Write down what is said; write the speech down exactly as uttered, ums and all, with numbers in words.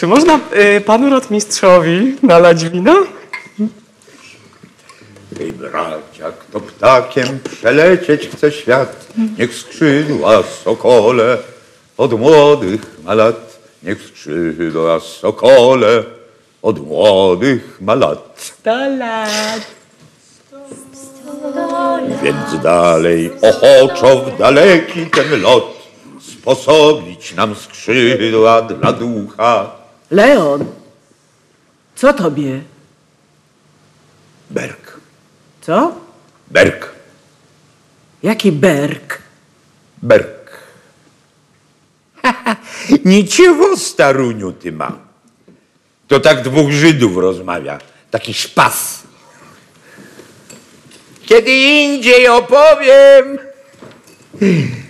Czy można y, panu rotmistrzowi nalać wina? Ej, bracia, kto ptakiem przelecieć chce świat, niech skrzydła sokole od młodych ma lat. Niech skrzydła sokole od młodych ma lat. Sto lat. Więc dalej ochoczo w daleki ten lot sposobić nam skrzydła dla ducha. Leon, co tobie? Berk, Co? berk, Jaki berk? berk. Niczego, staruniu, ty ma. To tak dwóch Żydów rozmawia. Taki szpas. Kiedy indziej opowiem.